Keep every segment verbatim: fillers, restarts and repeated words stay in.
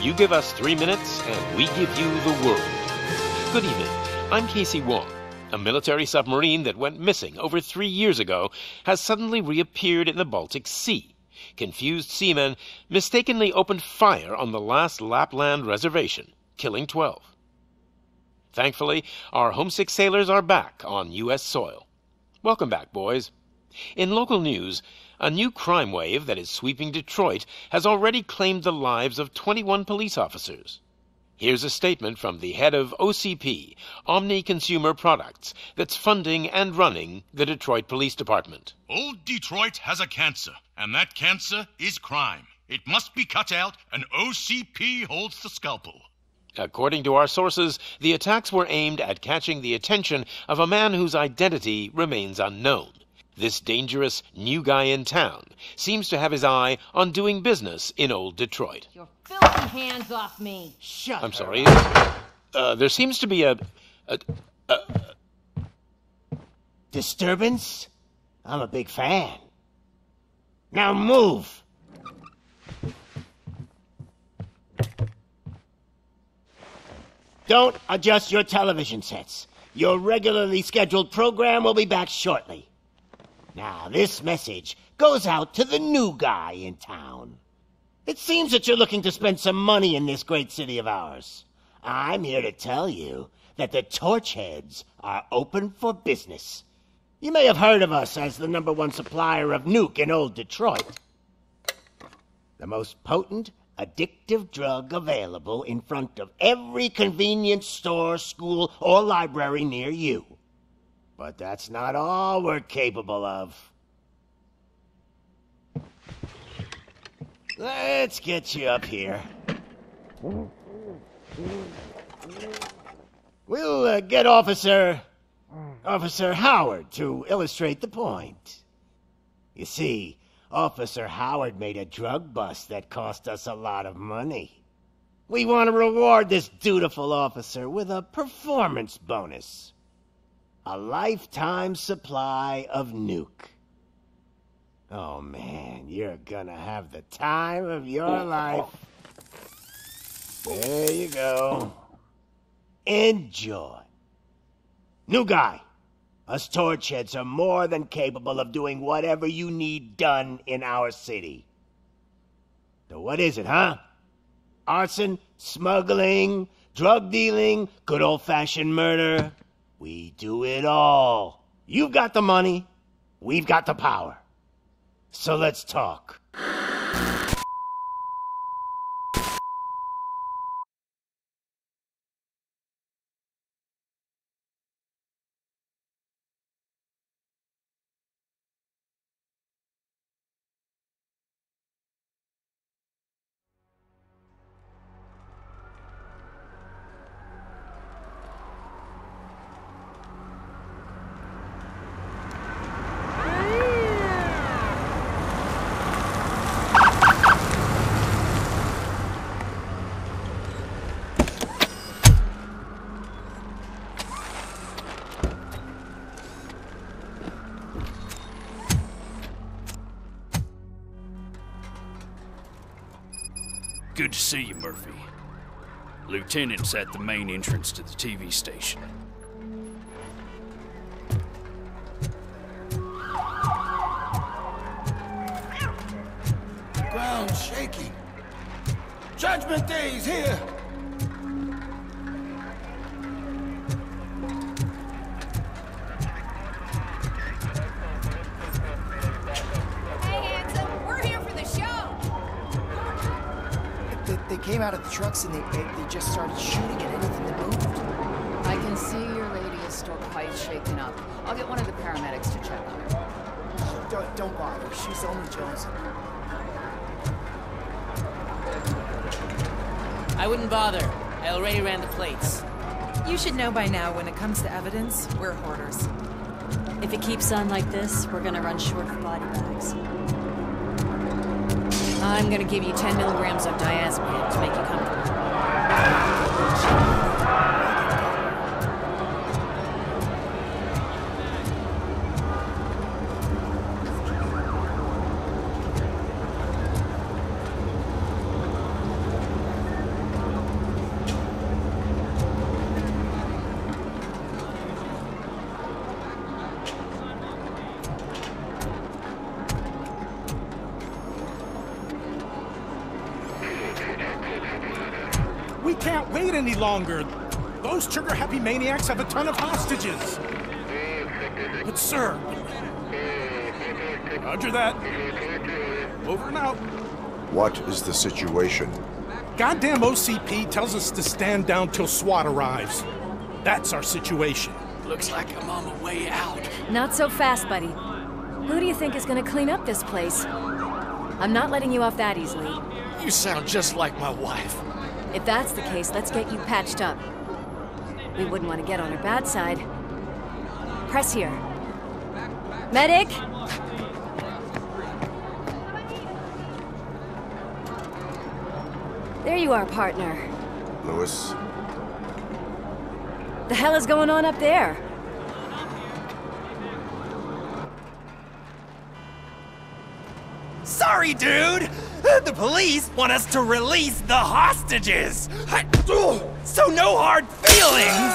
You give us three minutes, and we give you the world. Good evening. I'm Casey Wong. A military submarine that went missing over three years ago has suddenly reappeared in the Baltic Sea. Confused seamen mistakenly opened fire on the last Lapland reservation, killing twelve. Thankfully, our homesick sailors are back on U S soil. Welcome back, boys. In local news, a new crime wave that is sweeping Detroit has already claimed the lives of twenty-one police officers. Here's a statement from the head of O C P, Omni Consumer Products, that's funding and running the Detroit Police Department. Old Detroit has a cancer, and that cancer is crime. It must be cut out, and O C P holds the scalpel. According to our sources, the attacks were aimed at catching the attention of a man whose identity remains unknown. This dangerous new guy in town seems to have his eye on doing business in old Detroit. Your filthy hands off me. Shut I'm her sorry. up. Uh, there seems to be a... a, a Disturbance? I'm a big fan. Now move! Don't adjust your television sets. Your regularly scheduled program will be back shortly. Now, this message goes out to the new guy in town. It seems that you're looking to spend some money in this great city of ours. I'm here to tell you that the Torchheads are open for business. You may have heard of us as the number one supplier of nuke in old Detroit. The most potent, addictive drug available in front of every convenience store, school, or library near you. But that's not all we're capable of. Let's get you up here. We'll uh, get Officer... Officer Howard to illustrate the point. You see, Officer Howard made a drug bust that cost us a lot of money. We want to reward this dutiful officer with a performance bonus. A lifetime supply of nuke. Oh man, you're gonna have the time of your life. There you go. Enjoy. New guy, us Torchheads are more than capable of doing whatever you need done in our city. So what is it, huh? Arson, smuggling, drug dealing, good old-fashioned murder? We do it all. You've got the money, we've got the power. So let's talk. Good to see you, Murphy. Lieutenant's at the main entrance to the T V station. Ground shaking. Judgment Day's here! They came out of the trucks and they, they, they just started shooting at anything that moved. I can see your lady is still quite shaken up. I'll get one of the paramedics to check on her. Don't, don't bother. She's only Jonesing. I wouldn't bother. I already ran the plates. You should know by now when it comes to evidence, we're hoarders. If it keeps on like this, we're gonna run short of body bags. I'm gonna give you ten milligrams of diazepam to make you comfortable. can't wait any longer. Those trigger-happy maniacs have a ton of hostages. But sir... Roger that. Over and out. What is the situation? Goddamn O C P tells us to stand down till SWAT arrives. That's our situation. Looks like I'm on my way out. Not so fast, buddy. Who do you think is gonna clean up this place? I'm not letting you off that easily. You sound just like my wife. If that's the case, let's get you patched up. We wouldn't want to get on her bad side. Press here. Medic! There you are, partner. Lewis? The hell is going on up there? Sorry, dude! The police want us to release the hostages! So no hard feelings!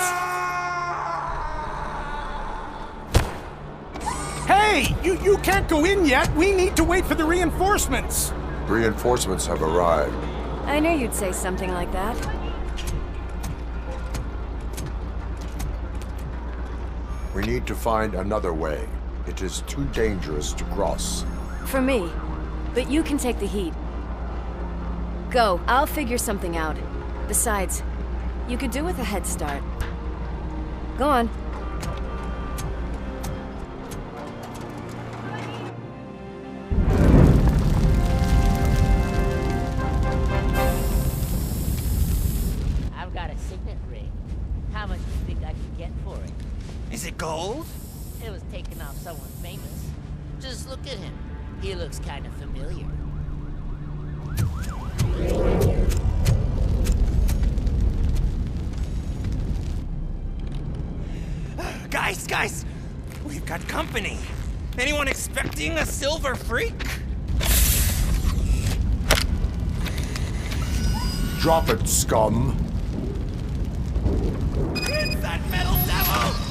Hey! You, you can't go in yet! We need to wait for the reinforcements! Reinforcements have arrived. I knew you'd say something like that. We need to find another way. It is too dangerous to cross. For me. But you can take the heat. Go, I'll figure something out. Besides, you could do with a head start. Go on. I've got a signet ring. How much do you think I can get for it? Is it gold? It was taken off someone famous. Just look at him. He looks kind of familiar. Guys, guys! We've got company. Anyone expecting a silver freak? Drop it, scum! It's that metal devil!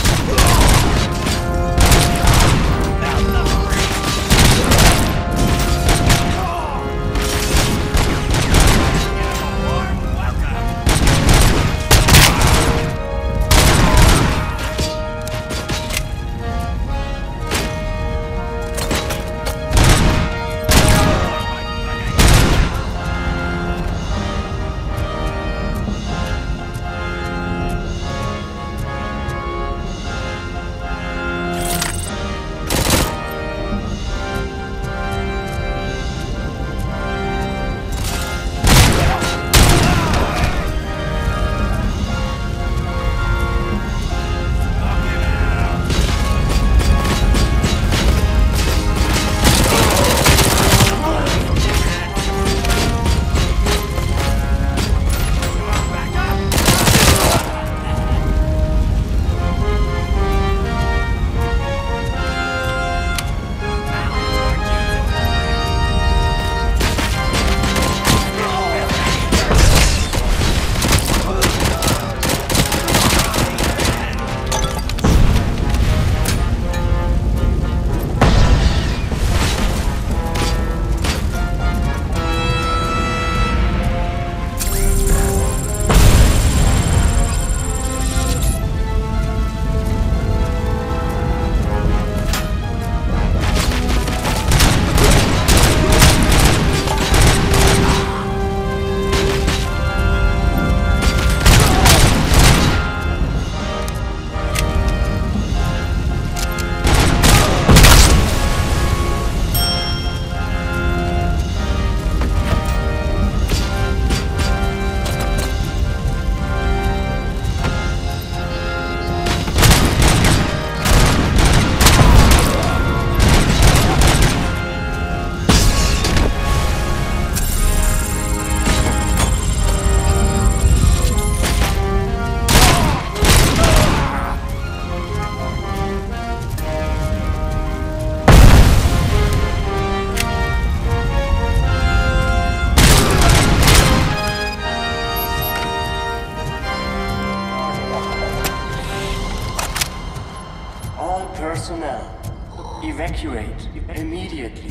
Personnel, evacuate immediately.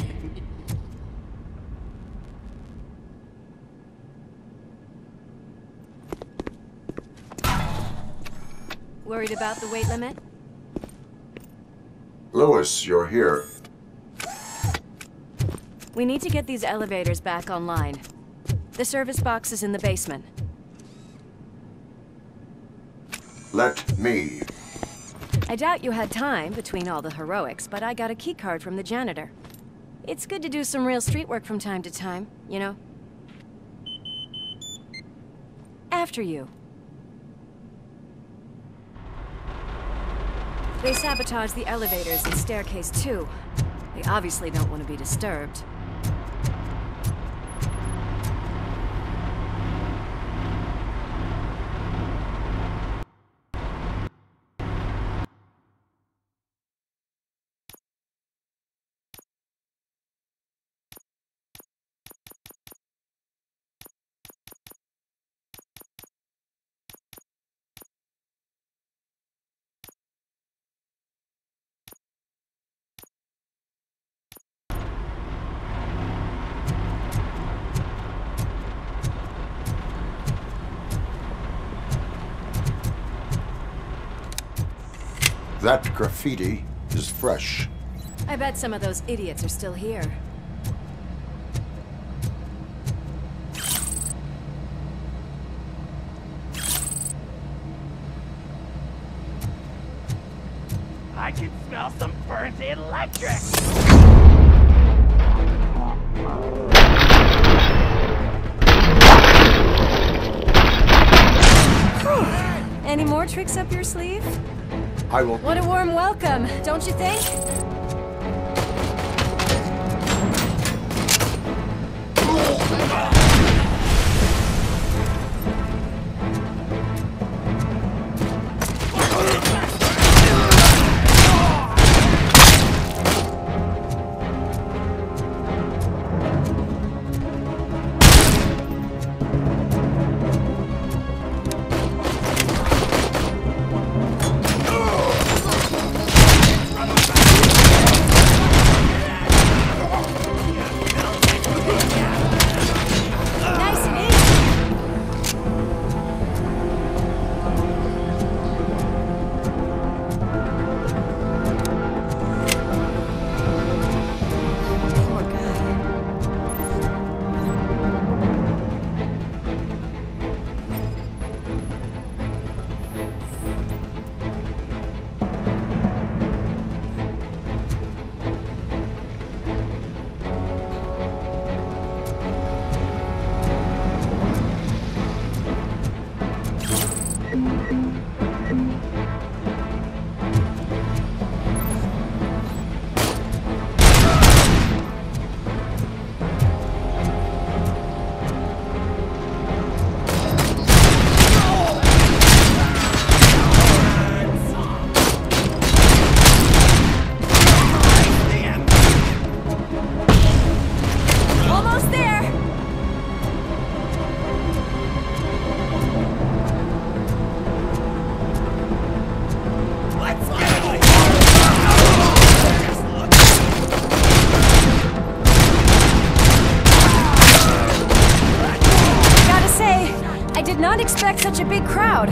Worried about the weight limit? Lewis, you're here. We need to get these elevators back online. The service box is in the basement. Let me. I doubt you had time between all the heroics, but I got a keycard from the janitor. It's good to do some real street work from time to time, you know? After you. They sabotaged the elevators and staircase too. They obviously don't want to be disturbed. That graffiti is fresh. I bet some of those idiots are still here. I can smell some burnt electric! Any more tricks up your sleeve? I will... What a warm welcome, don't you think? Expect such a big crowd.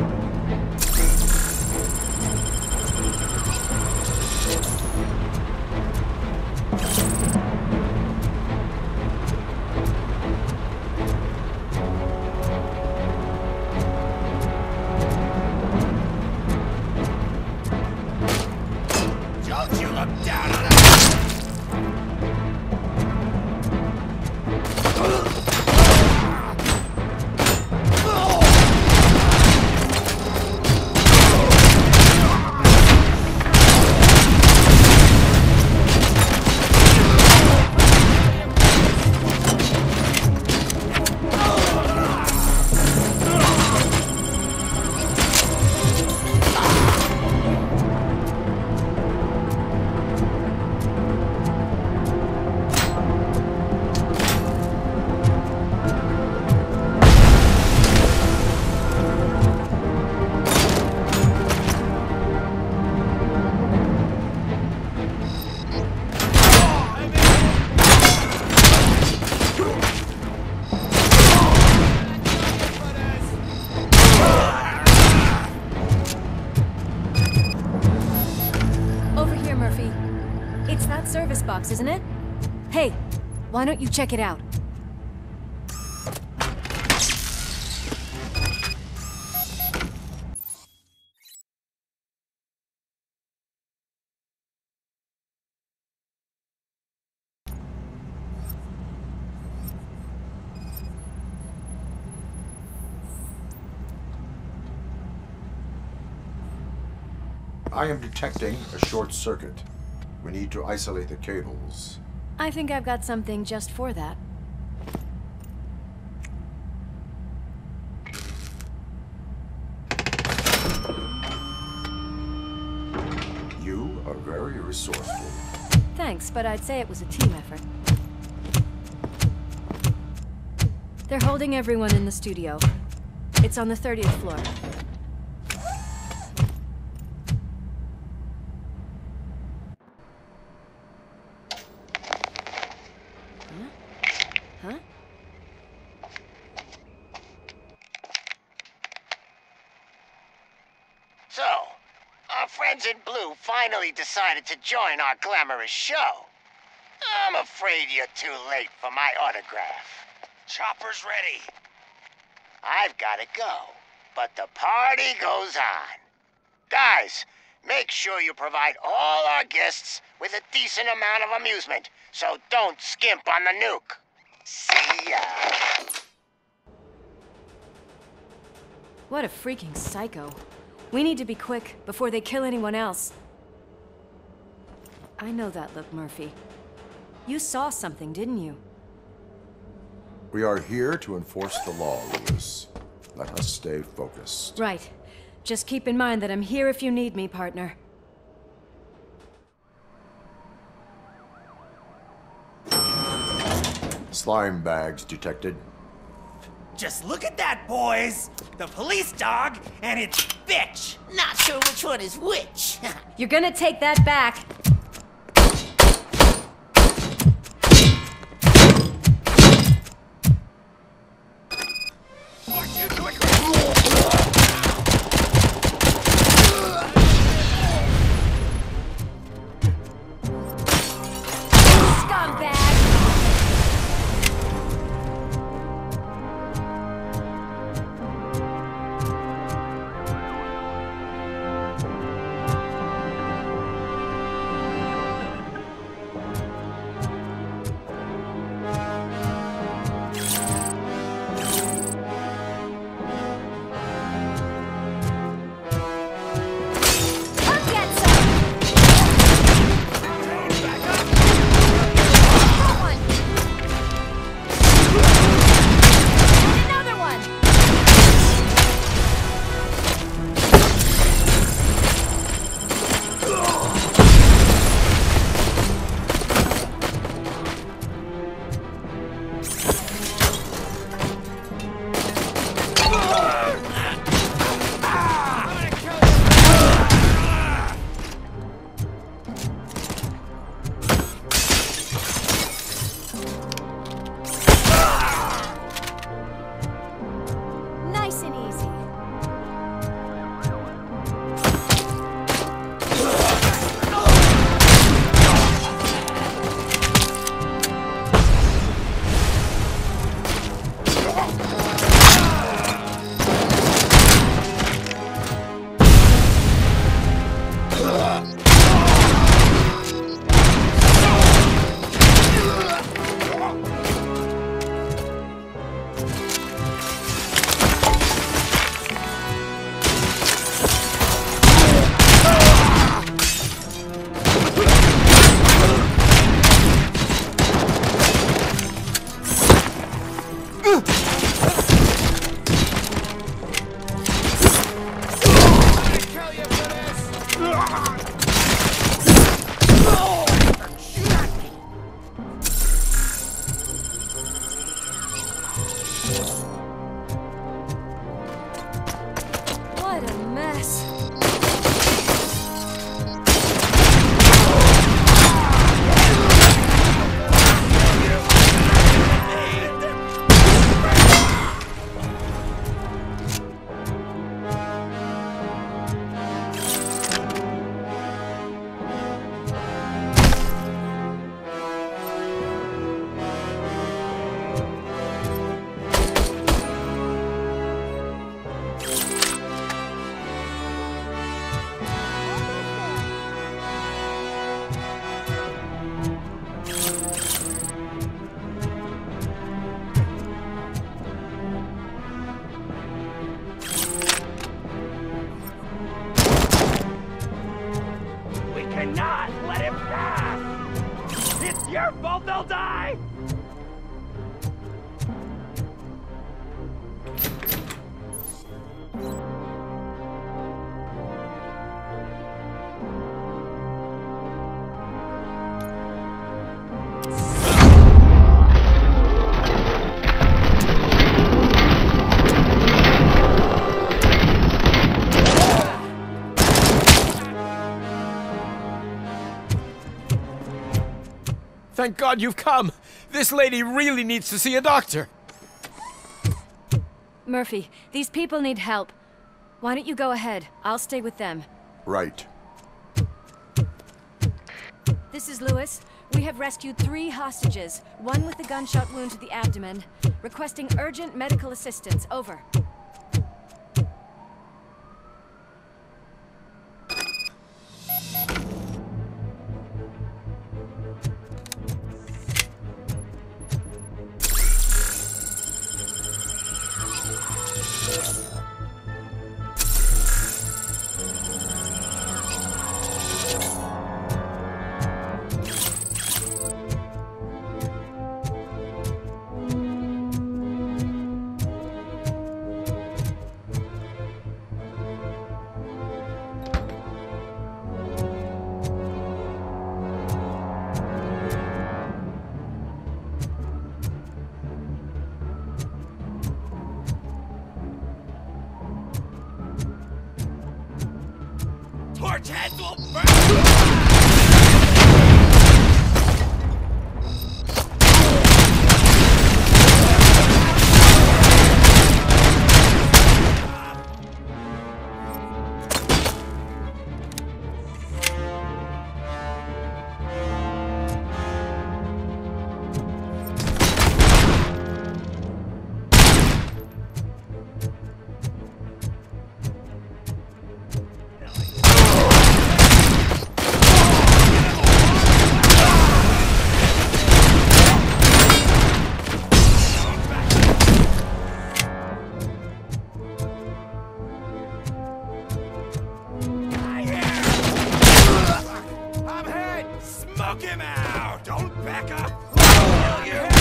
Don't you look down on It's that service box, isn't it? Hey, why don't you check it out? I am detecting a short circuit. We need to isolate the cables. I think I've got something just for that. You are very resourceful. Thanks, but I'd say it was a team effort. They're holding everyone in the studio. It's on the thirtieth floor. Huh? So, our friends in blue finally decided to join our glamorous show. I'm afraid you're too late for my autograph. Chopper's ready. I've got to go, but the party goes on. Guys, make sure you provide all our guests with a decent amount of amusement, so don't skimp on the nuke. See ya. What a freaking psycho. We need to be quick before they kill anyone else. I know that look, Murphy. You saw something, didn't you? We are here to enforce the law, Lewis. Let us stay focused. Right. Just keep in mind that I'm here if you need me, partner. Slime bags detected. Just look at that, boys! The police dog and its bitch! Not sure which one is which. You're gonna take that back. let him pass! It's your fault they'll die! Thank God you've come! This lady really needs to see a doctor! Murphy, these people need help. Why don't you go ahead? I'll stay with them. Right. This is Lewis. We have rescued three hostages, one with a gunshot wound to the abdomen. Requesting urgent medical assistance. Over. Torch heads will burn! Smoke him out! Don't back up! I'll kill you!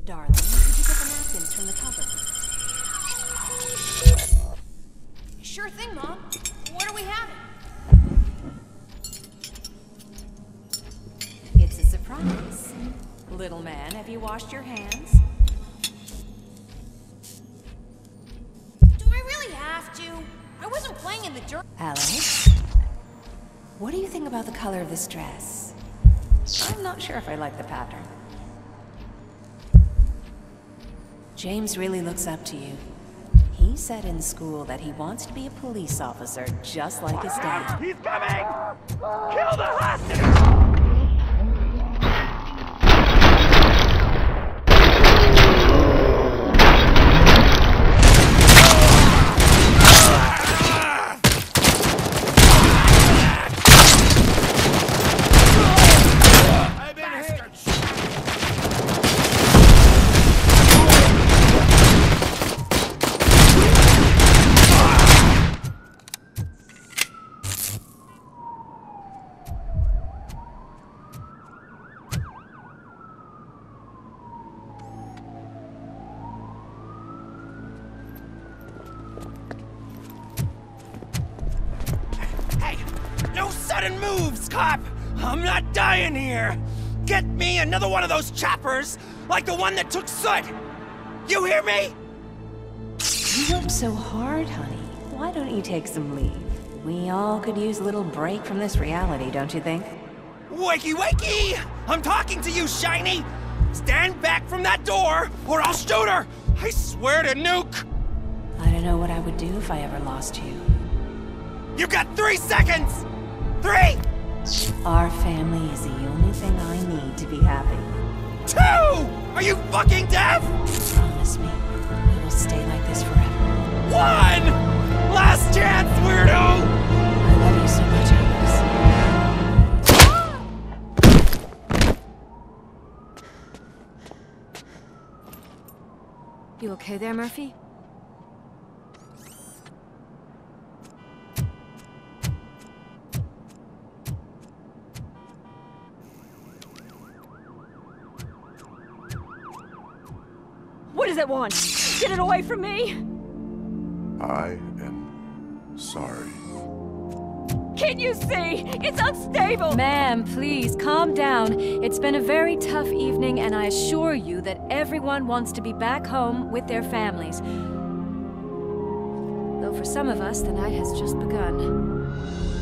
Darling, could you get the napkins from the cupboard? Sure thing, Mom. What are we having? It's a surprise. Little man, have you washed your hands? Do I really have to? I wasn't playing in the dirt. Alex? What do you think about the color of this dress? I'm not sure if I like the pattern. James really looks up to you. He said in school that he wants to be a police officer just like his dad. He's coming! Kill the hostage! Sudden moves, cop! I'm not dying here! Get me another one of those choppers, like the one that took Soot! You hear me? You work so hard, honey. Why don't you take some leave? We all could use a little break from this reality, don't you think? Wakey, wakey! I'm talking to you, Shiny! Stand back from that door, or I'll shoot her! I swear to nuke! I don't know what I would do if I ever lost you. You got three seconds! Three! Our family is the only thing I need to be happy. Two! Are you fucking deaf? Promise me, we will stay like this forever. One! Last chance, weirdo! I love you so much, Alex. You okay there, Murphy? What does it want? Get it away from me! I am sorry. Can't you see? It's unstable! Ma'am, please, calm down. It's been a very tough evening, and I assure you that everyone wants to be back home with their families. Though for some of us, the night has just begun.